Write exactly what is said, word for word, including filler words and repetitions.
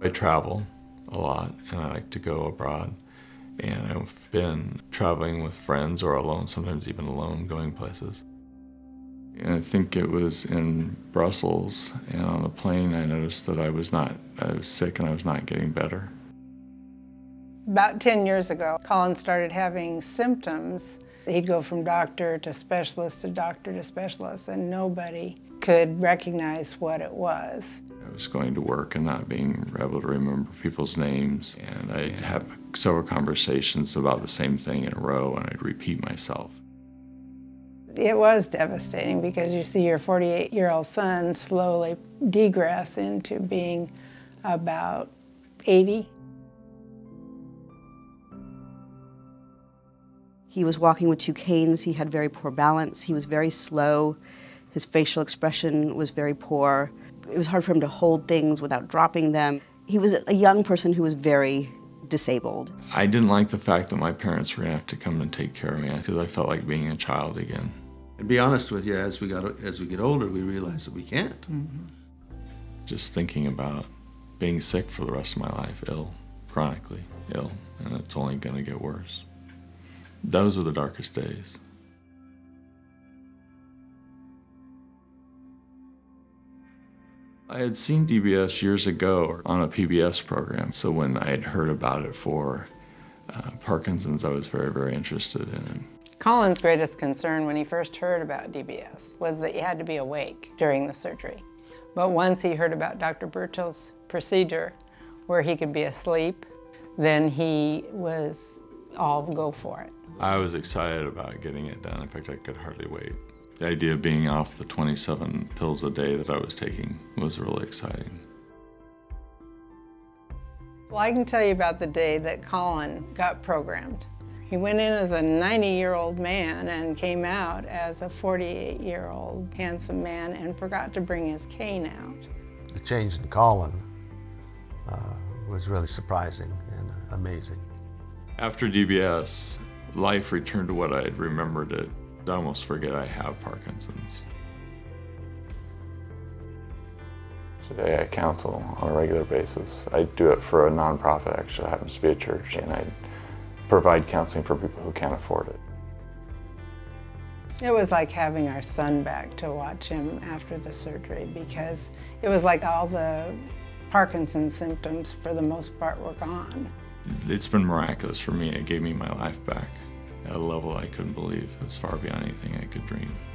I travel a lot, and I like to go abroad. And I've been traveling with friends or alone, sometimes even alone, going places. And I think it was in Brussels, and on the plane I noticed that I was not, I was sick and I was not getting better. About ten years ago, Colin started having symptoms. He'd go from doctor to specialist to doctor to specialist, and nobody could recognize what it was. I was going to work and not being able to remember people's names, and I'd have several conversations about the same thing in a row, and I'd repeat myself. It was devastating because you see your forty-eight-year-old son slowly degress into being about eighty. He was walking with two canes. He had very poor balance. He was very slow. His facial expression was very poor. It was hard for him to hold things without dropping them. He was a young person who was very disabled. I didn't like the fact that my parents were going to have to come and take care of me because I felt like being a child again. And be honest with you, as we got as we get older, we realize that we can't. Mm-hmm. Just thinking about being sick for the rest of my life, ill, chronically ill, and it's only going to get worse. Those are the darkest days. I had seen D B S years ago on a P B S program, so when I had heard about it for uh, Parkinson's, I was very, very interested in it. Colin's greatest concern when he first heard about D B S was that you had to be awake during the surgery. But once he heard about Doctor Burchiel's procedure, where he could be asleep, then he was all go for it. I was excited about getting it done. In fact, I could hardly wait. The idea of being off the twenty-seven pills a day that I was taking was really exciting. Well, I can tell you about the day that Colin got programmed. He went in as a ninety-year-old man and came out as a forty-eight-year-old handsome man and forgot to bring his cane out. The change in Colin uh, was really surprising and amazing. After D B S, life returned to what I had remembered it. I almost forget I have Parkinson's. Today I counsel on a regular basis. I do it for a nonprofit, actually. It happens to be a church, and I provide counseling for people who can't afford it. It was like having our son back to watch him after the surgery, because it was like all the Parkinson's symptoms, for the most part, were gone. It's been miraculous for me. It gave me my life back at a level I couldn't believe. It was far beyond anything I could dream.